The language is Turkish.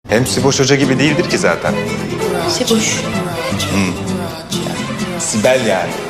Hem Siboş Hoca gibi değildir ki zaten. Seboş. Sibel yani.